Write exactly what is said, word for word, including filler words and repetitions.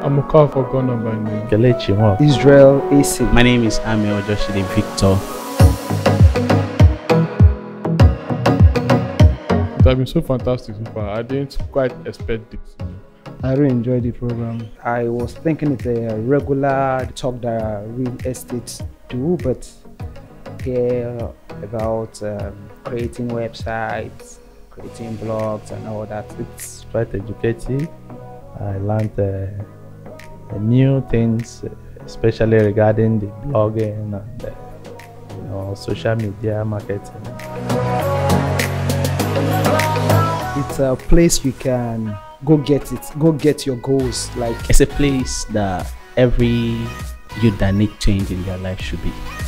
I'm a car for Ghana by name. Kelechi Mo. Israel A C. My name is Amir Ojoshide Victor. It has been so fantastic so far. I didn't quite expect this. I really enjoyed the program. I was thinking it's a regular talk that real estate do, but hear about um, creating websites, creating blogs and all that. It's quite educative. I learned uh, new things, especially regarding the blogging and uh, you know, social media marketing. It's a place you can go get it, go get your goals. Like it's a place that every youth that need change in their life should be.